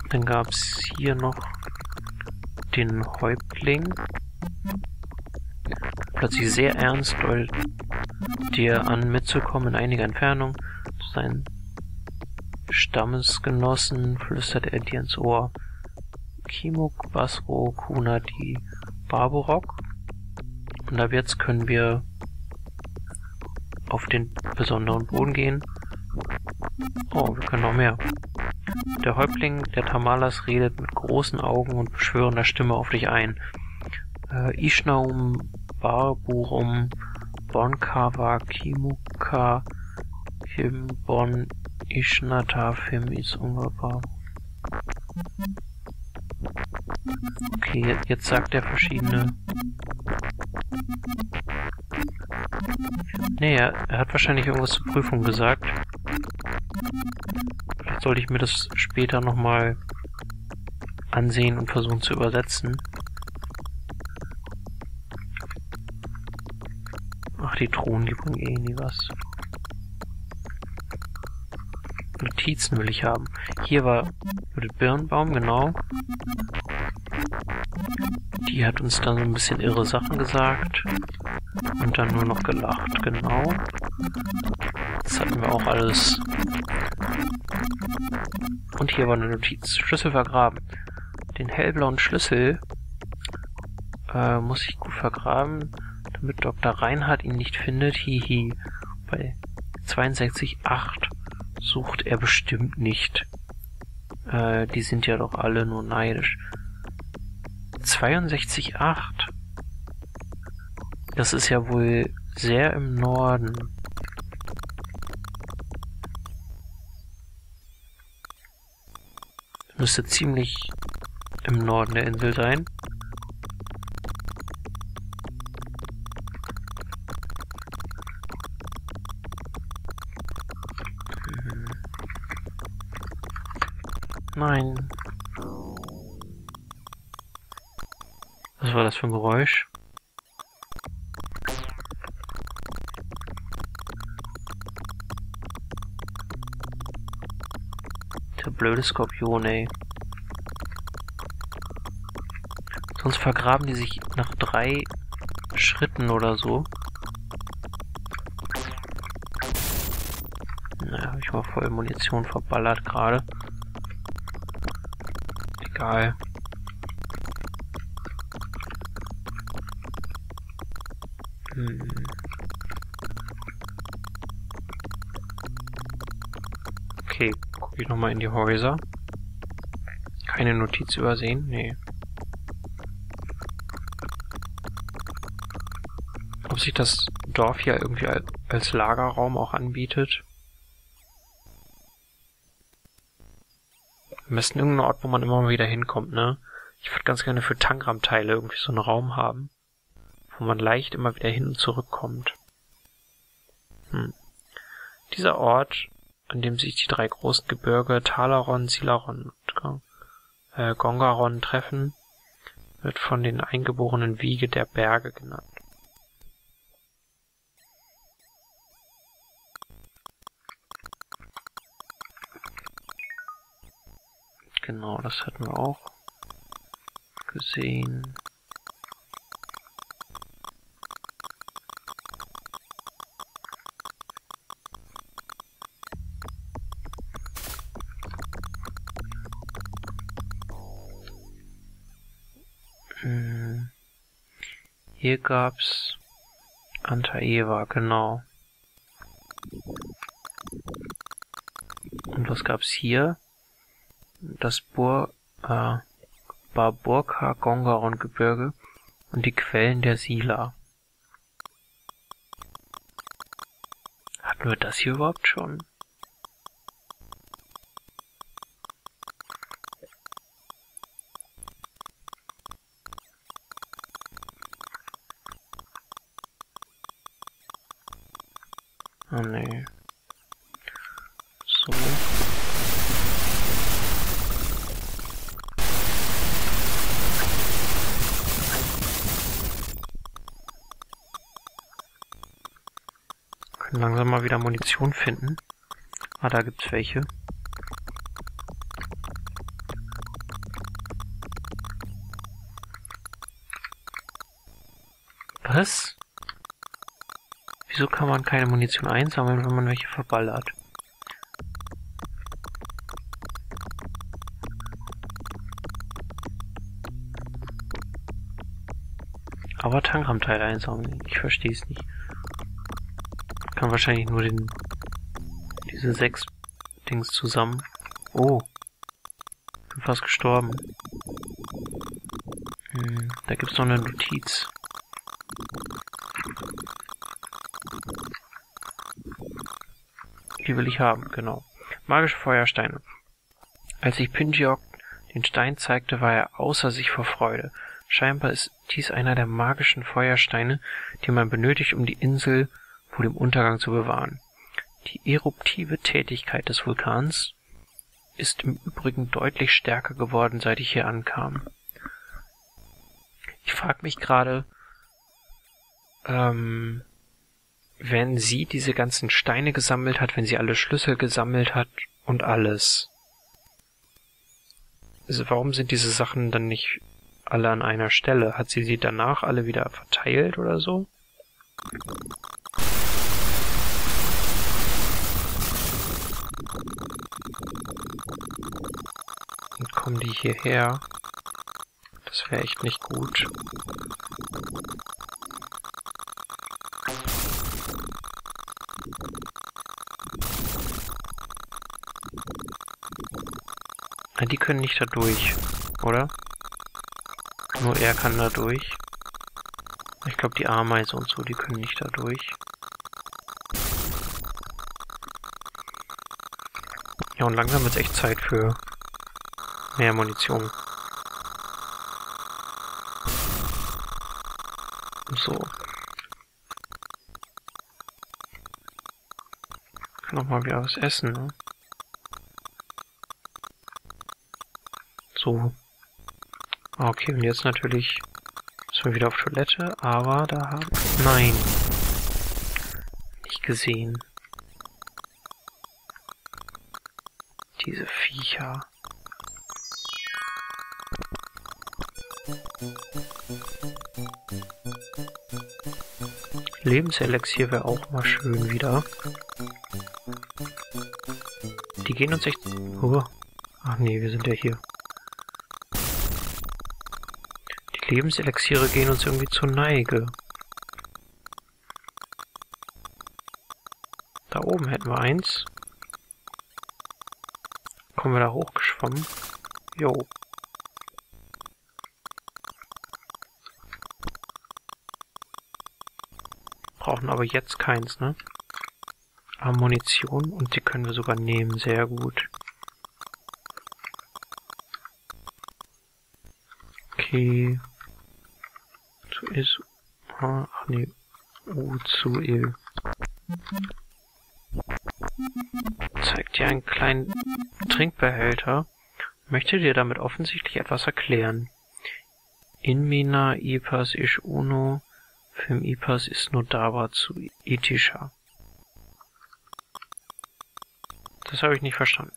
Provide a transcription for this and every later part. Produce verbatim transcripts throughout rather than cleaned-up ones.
Dann gab es hier noch den Häuptling. Plötzlich sehr ernst deutet dir an, mitzukommen in einiger Entfernung. Zu seinen Stammesgenossen flüstert er dir ins Ohr. Kimuk, Basro, Kunadi, Barborok. Und ab jetzt können wir auf den besonderen Boden gehen. Oh, wir können noch mehr. Der Häuptling der Tamalas redet mit großen Augen und beschwörender Stimme auf dich ein. Äh, Ishnaum, Barburum, Bonkawa, Kimuka, Himbon, Ishnata, Fim, Isungaba. Okay, jetzt sagt er verschiedene... Nee, er, er hat wahrscheinlich irgendwas zur Prüfung gesagt. Vielleicht sollte ich mir das später nochmal ansehen und versuchen zu übersetzen. Ach, die Truhen, die bringen eh nie was. Notizen will ich haben. Hier war Judith Birnbaum, genau. Die hat uns dann so ein bisschen irre Sachen gesagt. Und dann nur noch gelacht, genau. Das hatten wir auch alles. Und hier war eine Notiz. Schlüssel vergraben. Den hellblauen Schlüssel äh, muss ich gut vergraben, damit Doktor Reinhardt ihn nicht findet. Hihi. Bei zweiundsechzig Komma acht sucht er bestimmt nicht. Äh, die sind ja doch alle nur neidisch. zweiundsechzig Komma acht. Das ist ja wohl sehr im Norden. Müsste ziemlich im Norden der Insel sein. Hm. Nein. Was war das für ein Geräusch? Der blöde Skorpion, ey. Sonst vergraben die sich nach drei Schritten oder so. Naja, habe ich mal voll Munition verballert gerade. Egal. Hm. Okay, gucke ich nochmal in die Häuser. Keine Notiz übersehen? Nee. Ob sich das Dorf hier irgendwie als Lagerraum auch anbietet? Am besten irgendein Ort, wo man immer mal wieder hinkommt, ne? Ich würde ganz gerne für Tangram-Teile irgendwie so einen Raum haben, wo man leicht immer wieder hin und zurückkommt. Hm. Dieser Ort, an dem sich die drei großen Gebirge Talaron, Silaron und äh, Gongaron treffen, wird von den eingeborenen Wiege der Berge genannt. Genau, das hatten wir auch gesehen. Hm. Hier gab's Antaewa, genau. Und was gab's hier? Das Bur, äh, Barburka Gongaron Gebirge und die Quellen der Sila. Hatten wir das hier überhaupt schon? Oh nee. So. Können langsam mal wieder Munition finden. Ah, da gibt's welche. Was? Wieso kann man keine Munition einsammeln, wenn man welche verballert? Aber Tankraumteile einsammeln. Ich verstehe es nicht. Kann wahrscheinlich nur den diese sechs Dings zusammen. Oh. Bin fast gestorben. Hm, da gibt's noch eine Notiz. Die will ich haben, genau. Magische Feuersteine. Als ich Pingeok den Stein zeigte, war er außer sich vor Freude. Scheinbar ist dies einer der magischen Feuersteine, die man benötigt, um die Insel vor dem Untergang zu bewahren. Die eruptive Tätigkeit des Vulkans ist im Übrigen deutlich stärker geworden, seit ich hier ankam. Ich frage mich gerade, ähm, wenn sie diese ganzen Steine gesammelt hat, wenn sie alle Schlüssel gesammelt hat und alles. Also warum sind diese Sachen dann nicht alle an einer Stelle? Hat sie sie danach alle wieder verteilt oder so? Und kommen die hierher? Das wäre echt nicht gut. Die können nicht da durch, oder? Nur er kann da durch. Ich glaube, die Ameise und so, die können nicht da durch. Ja, und langsam wird es echt Zeit für mehr Munition. So. Ich kann noch mal wieder was essen, ne? So. Okay, und jetzt natürlich müssen wir wieder auf Toilette, aber da haben... Nein. Nicht gesehen. Diese Viecher. Lebenselixier wäre auch mal schön wieder. Die gehen uns echt... Oh. Ach nee, wir sind ja hier. Die Lebenselixiere gehen uns irgendwie zur Neige. Da oben hätten wir eins. Kommen wir da hochgeschwommen? Jo. Brauchen aber jetzt keins, ne? Ammunition und die können wir sogar nehmen, sehr gut. Okay. Zu is. Ach nee. U zu il. Zeigt dir einen kleinen Trinkbehälter. Möchte dir damit offensichtlich etwas erklären. Inmina ipas ish uno. Film ipas ist nur daba zu itisha. Das habe ich nicht verstanden.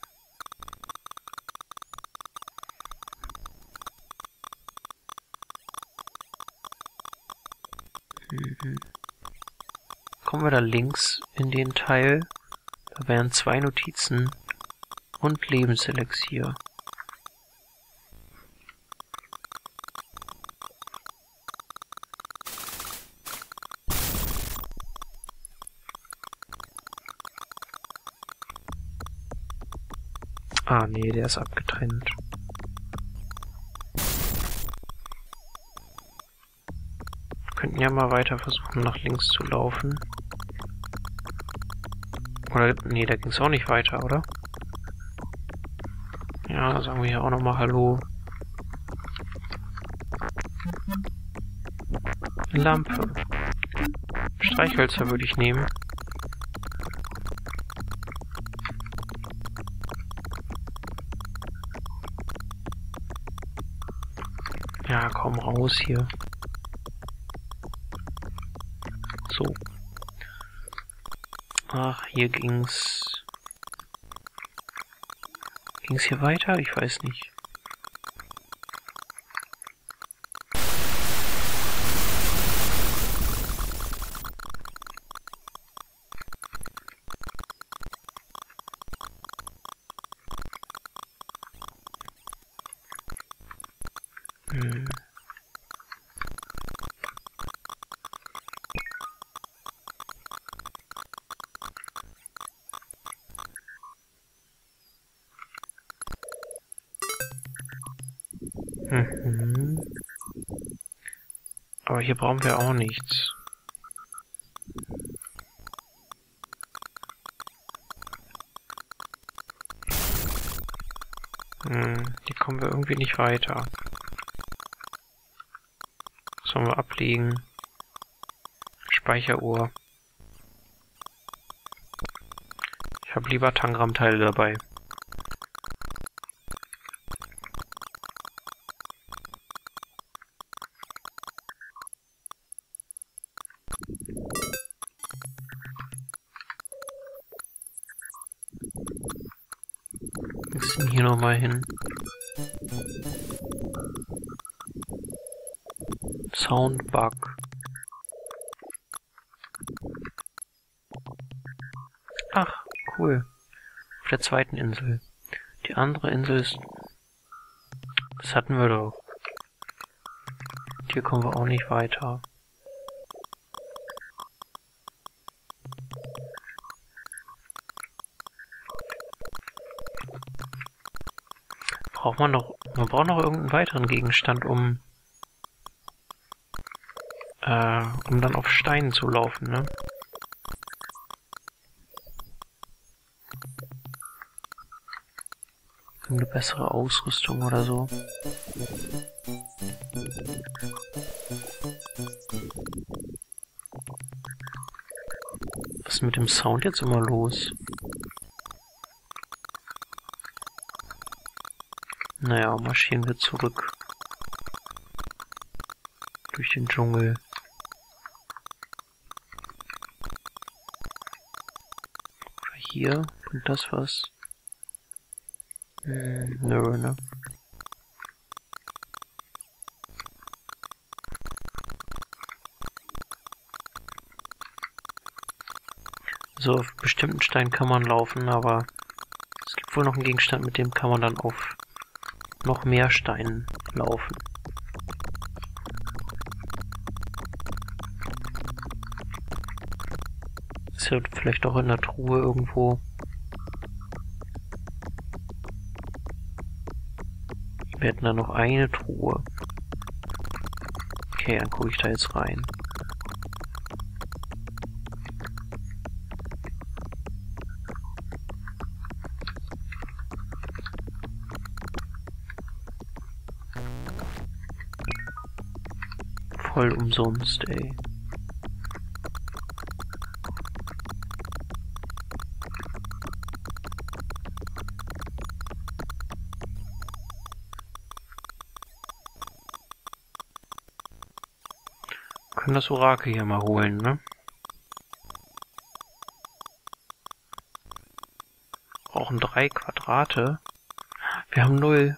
Mhm. Kommen wir da links in den Teil. Da wären zwei Notizen und Lebenselixier. Ah, nee, der ist abgetrennt. Wir könnten ja mal weiter versuchen, nach links zu laufen. Oder, nee, da ging es auch nicht weiter, oder? Ja, sagen wir hier auch nochmal Hallo. Lampe. Streichhölzer würde ich nehmen. Ja, komm raus hier. So. Ach, hier ging's. Ging's hier weiter? Ich weiß nicht. Hm. Mhm. Aber hier brauchen wir auch nichts. Hm, hier kommen wir irgendwie nicht weiter. Sollen wir ablegen? Speicheruhr. Ich habe lieber Tangram-Teile dabei. Was ist denn hier nochmal hin? Soundbug. Ach, cool. Auf der zweiten Insel. Die andere Insel ist... Das hatten wir doch. Hier kommen wir auch nicht weiter. Braucht man noch... Man braucht noch irgendeinen weiteren Gegenstand, um... Äh, um dann auf Steinen zu laufen, ne? Eine bessere Ausrüstung oder so. Was ist mit dem Sound jetzt immer los? Naja, marschieren wir zurück. Durch den Dschungel. Oder hier? Und das was? Hm, nö, ne? So, auf bestimmten Steinen kann man laufen, aber es gibt wohl noch einen Gegenstand, mit dem kann man dann auf noch mehr Steinen laufen. Ist ja vielleicht auch in der Truhe irgendwo. Wir hätten da noch eine Truhe. Okay, dann gucke ich da jetzt rein. Voll umsonst, ey. Wir können das Orakel hier mal holen, ne? Brauchen drei Quadrate. Wir haben null.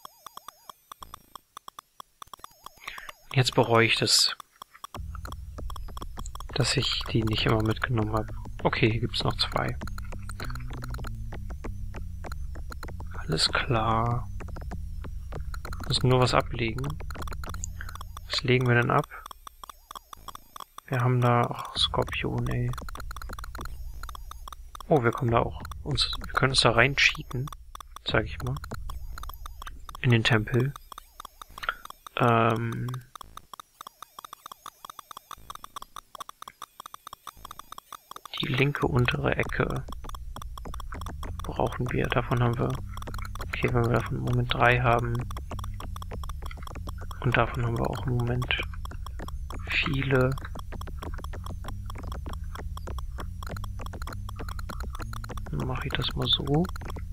Jetzt bereue ich das, dass ich die nicht immer mitgenommen habe. Okay, hier gibt's noch zwei. Alles klar. Wir müssen nur was ablegen. Was legen wir denn ab? Wir haben da... Ach, Skorpion, ey. Oh, wir kommen da auch... Uns, wir können uns da rein cheaten. Sag ich mal. In den Tempel. Ähm... Die linke untere Ecke brauchen wir. Davon haben wir... Okay, wenn wir davon im Moment drei haben. Und davon haben wir auch im Moment viele. Dann mache ich das mal so.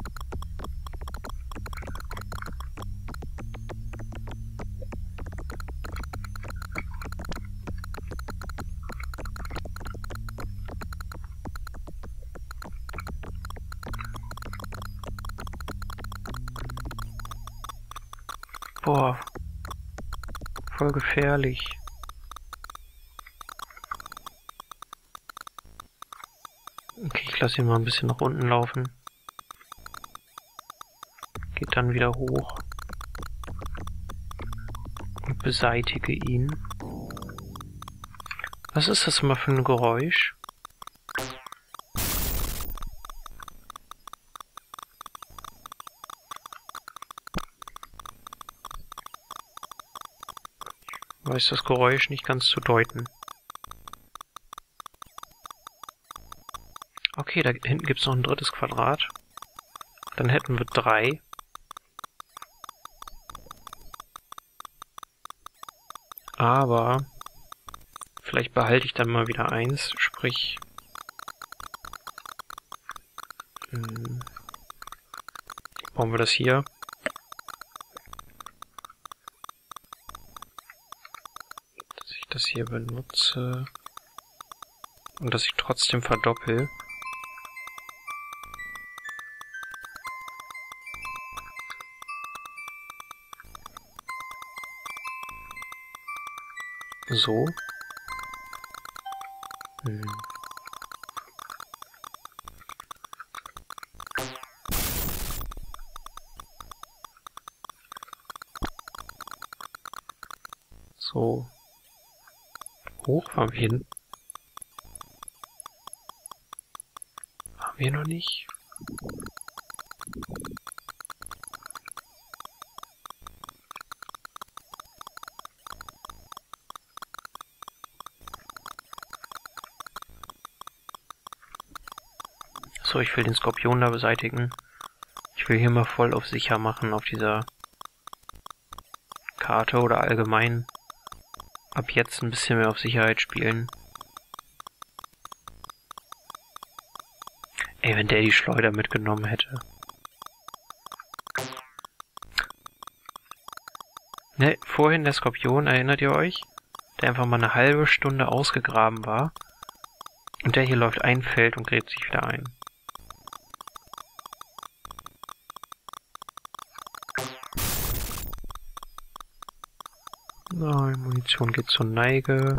Boah, voll gefährlich. Okay, ich lasse ihn mal ein bisschen nach unten laufen. Geht dann wieder hoch. beseitige ihn. Was ist das immer für ein Geräusch? Ich weiß das Geräusch nicht ganz zu deuten. Okay, da hinten gibt es noch ein drittes Quadrat. Dann hätten wir drei. Aber vielleicht behalte ich dann mal wieder eins, sprich hm, bauen wir das hier. Dass ich das hier benutze und dass ich trotzdem verdoppel. So. Hm. So. Hoch waren wir hin. Waren wir noch nicht? So, ich will den Skorpion da beseitigen. Ich will hier mal voll auf sicher machen auf dieser Karte oder allgemein ab jetzt ein bisschen mehr auf Sicherheit spielen. Ey, wenn der die Schleuder mitgenommen hätte. Ne, vorhin der Skorpion, erinnert ihr euch? Der einfach mal eine halbe Stunde ausgegraben war. Und der hier läuft ein Feld und gräbt sich wieder ein. Nein, Munition geht zur Neige.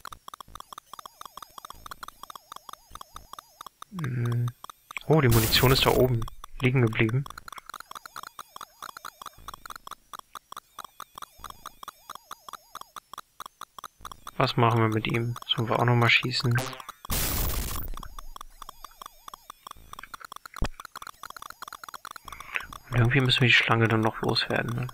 Hm. Oh, die Munition ist da oben liegen geblieben. Was machen wir mit ihm? Sollen wir auch nochmal schießen? Und irgendwie müssen wir die Schlange dann noch loswerden, ne?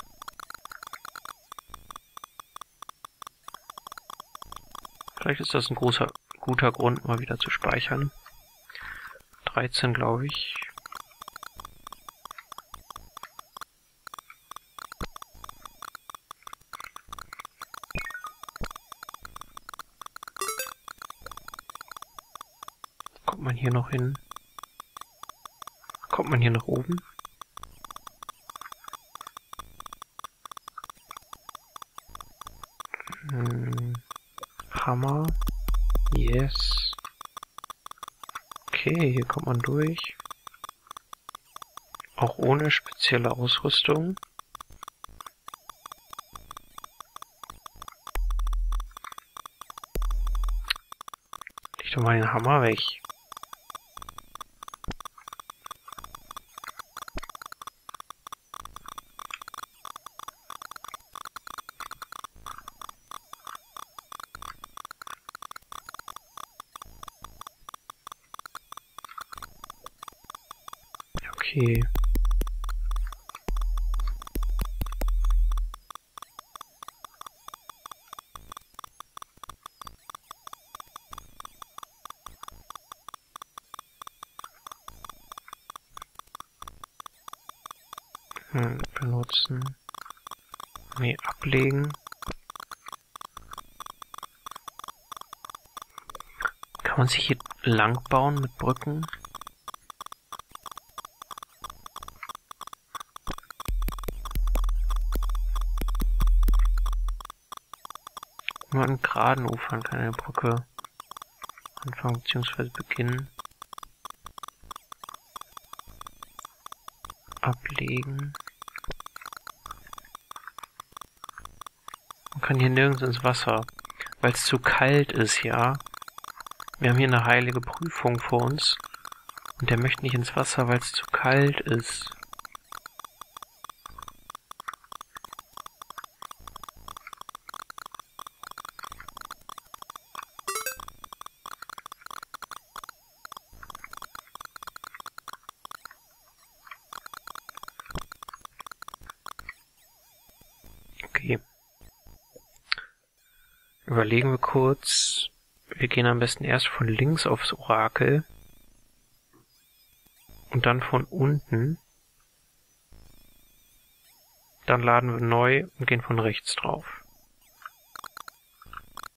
Vielleicht ist das ein großer, guter Grund, mal wieder zu speichern. dreizehn, glaube ich. Kommt man hier noch hin? Kommt man hier nach oben? Hm. Hammer. Yes. Okay, hier kommt man durch. Auch ohne spezielle Ausrüstung. Leg doch mal den Hammer weg. Okay. Hm, benutzen. Nee, ablegen. Kann man sich hier lang bauen mit Brücken? Nur an geraden Ufern kann eine Brücke anfangen bzw. beginnen. Ablegen. Man kann hier nirgends ins Wasser, weil es zu kalt ist, ja. Wir haben hier eine heilige Prüfung vor uns und der möchte nicht ins Wasser, weil es zu kalt ist. Überlegen wir kurz. Wir gehen am besten erst von links aufs Orakel und dann von unten. Dann laden wir neu und gehen von rechts drauf.